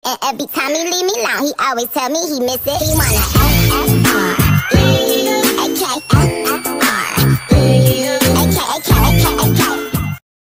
And every time he leave me alone, he always tell me he miss it. He wanna